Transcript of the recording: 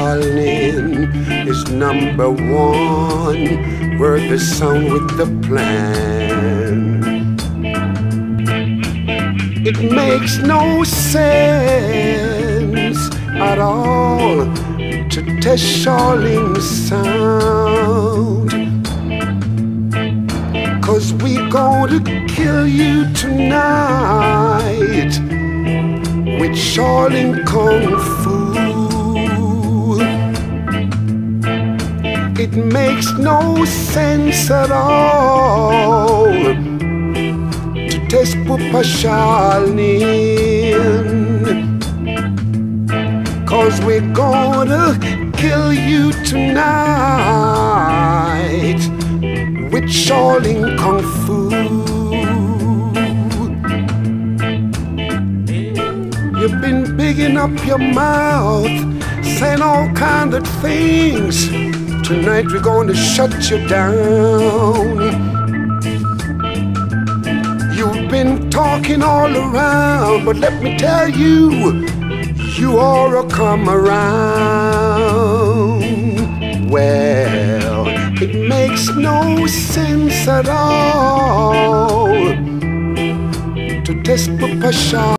Shaolin is number one. Word the sound with the plan. It makes no sense at all to test Shaolin sound, 'cause we gonna kill you tonight with Shaolin Kung Fu. It makes no sense at all to test Pupa Shaolin, 'cause we're gonna kill you tonight with Shaolin Kung Fu. You've been bigging up your mouth, saying all kinds of things. Tonight we're gonna shut you down. You've been talking all around, but let me tell you, you ought to come around. Well, it makes no sense at all to test Pupa Shaolin.